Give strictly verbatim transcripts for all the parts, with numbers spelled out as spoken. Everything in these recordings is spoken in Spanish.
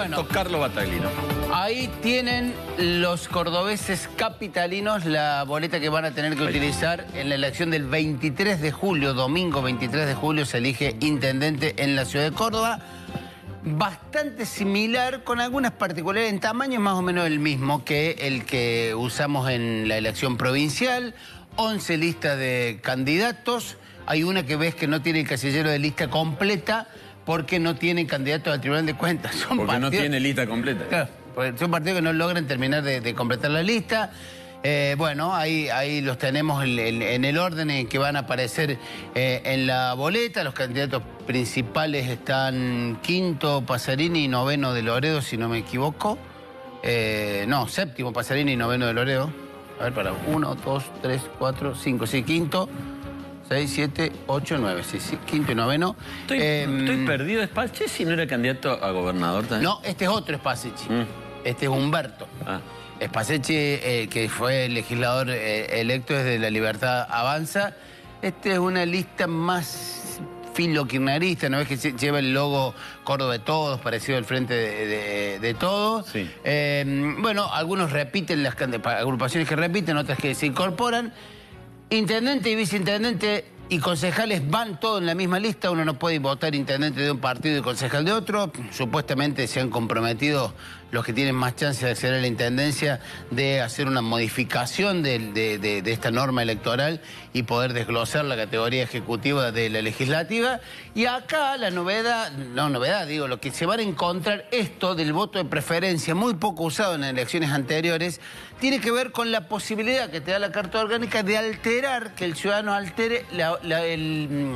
Candidato bueno, Carlos Battaglino. Ahí tienen los cordobeses capitalinos la boleta que van a tener que Ahí. utilizar en la elección del veintitrés de julio, domingo veintitrés de julio, se elige intendente en la ciudad de Córdoba. Bastante similar, con algunas particularidades, en tamaño más o menos el mismo que el que usamos en la elección provincial. once listas de candidatos. Hay una que ves que no tiene el casillero de lista completa porque no tiene candidatos al Tribunal de Cuentas. Son porque partidos, no tiene lista completa. Claro, porque son partidos que no logran terminar de, de completar la lista. Eh, bueno, ahí, ahí los tenemos en, en, en el orden en que van a aparecer eh, en la boleta. Los candidatos principales están quinto Pasarini y noveno de Loredo, si no me equivoco. Eh, no, séptimo Pasarini y noveno de Loredo. A ver, para uno, dos, tres, cuatro, cinco, sí, quinto. seis, siete, ocho, nueve, sí, sí, quinto y noveno. Estoy, eh, estoy perdido. ¿Spalletti no era candidato a gobernador también? No, este es otro Spalletti. Mm. Este es Humberto. Ah. Spalletti, eh, que fue legislador eh, electo desde La Libertad Avanza. Este es una lista más filo-kirchnerista, ¿no ves que lleva el logo Córdoba de Todos, parecido al Frente de, de, de Todos? Sí. Eh, bueno, algunos repiten, las agrupaciones que repiten, otras que se incorporan. Intendente y viceintendente y concejales van todos en la misma lista. Uno no puede votar intendente de un partido y concejal de otro. Supuestamente se han comprometido los que tienen más chance de acceder a la intendencia de hacer una modificación de, de, de, de esta norma electoral y poder desglosar la categoría ejecutiva de la legislativa. Y acá la novedad, no novedad, digo, lo que se van a encontrar, esto del voto de preferencia, muy poco usado en elecciones anteriores, tiene que ver con la posibilidad que te da la Carta Orgánica de alterar, que el ciudadano altere la, la, el,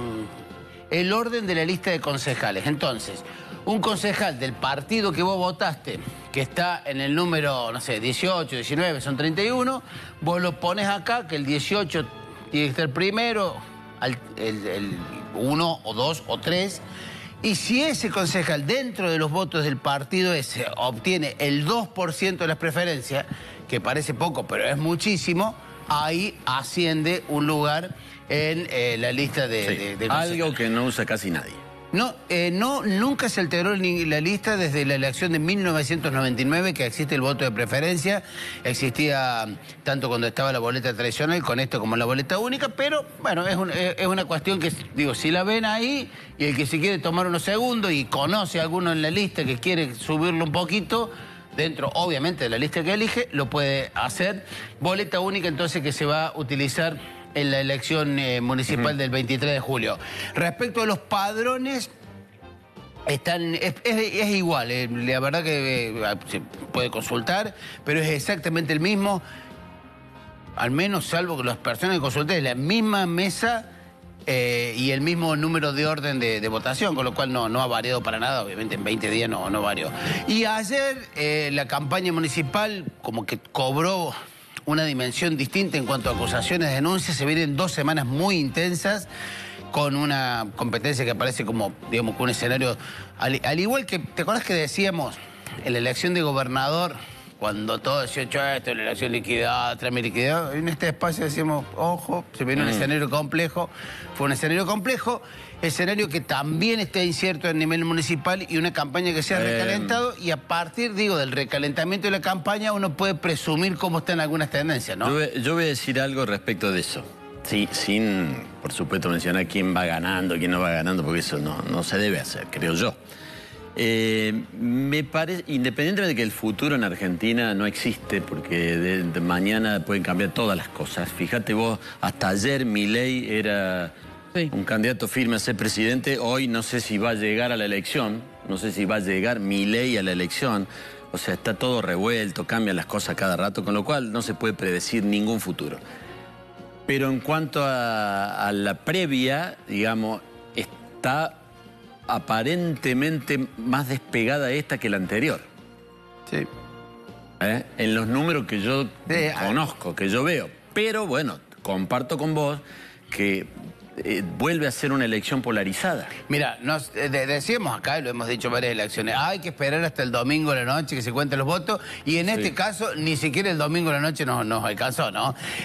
el orden de la lista de concejales. Entonces, un concejal del partido que vos votaste, que está en el número, no sé, dieciocho, diecinueve, son treinta y uno, vos lo pones acá, que el dieciocho tiene que estar primero, el, el, el uno o dos o tres, y si ese concejal dentro de los votos del partido ese obtiene el dos por ciento de las preferencias, que parece poco, pero es muchísimo, ahí asciende un lugar en eh, la lista de, sí, de, de algo que no usa casi nadie. No, eh, no, nunca se alteró la lista desde la elección de mil novecientos noventa y nueve, que existe el voto de preferencia. Existía tanto cuando estaba la boleta tradicional, con esto como la boleta única, pero bueno, es, un, es una cuestión que, digo, si la ven ahí y el que se quiere tomar unos segundos y conoce a alguno en la lista que quiere subirlo un poquito, dentro obviamente de la lista que elige, lo puede hacer. Boleta única entonces que se va a utilizar en la elección eh, municipal uh-huh. del veintitrés de julio. Respecto a los padrones, están es, es, es igual, eh, la verdad que eh, se puede consultar, pero es exactamente el mismo, al menos salvo que las personas que consulten es la misma mesa eh, y el mismo número de orden de, de votación, con lo cual no, no ha variado para nada, obviamente en veinte días no, no varió. Y ayer eh, la campaña municipal como que cobró una dimensión distinta en cuanto a acusaciones, denuncias. Se vienen dos semanas muy intensas con una competencia que aparece como, digamos, con un escenario... Al, al igual que, ¿te acuerdas que decíamos en la elección de gobernador, cuando todos decían, esto es la elección liquidada, trámite liquidado? En este espacio decíamos, ojo, se viene mm. un escenario complejo. Fue un escenario complejo, escenario que también está incierto a nivel municipal y una campaña que se ha eh... recalentado, y a partir, digo, del recalentamiento de la campaña uno puede presumir cómo están algunas tendencias, ¿no? Yo, yo voy a decir algo respecto de eso. Sí, sin, por supuesto, mencionar quién va ganando, quién no va ganando, porque eso no, no se debe hacer, creo yo. Eh, me parece, independientemente de que el futuro en Argentina no existe, porque de, de mañana pueden cambiar todas las cosas. Fíjate vos, hasta ayer Milei era sí. un candidato firme a ser presidente. Hoy no sé si va a llegar a la elección, no sé si va a llegar Milei a la elección. O sea, está todo revuelto, cambian las cosas cada rato, con lo cual no se puede predecir ningún futuro. Pero en cuanto a, a la previa, digamos, está aparentemente más despegada esta que la anterior. Sí. ¿Eh? En los números que yo sí, conozco, que yo veo. Pero bueno, comparto con vos que eh, vuelve a ser una elección polarizada. Mira, nos eh, decíamos acá, y lo hemos dicho en varias elecciones, hay que esperar hasta el domingo de la noche que se cuenten los votos, y en sí. este caso ni siquiera el domingo de la noche nos, nos alcanzó, ¿no?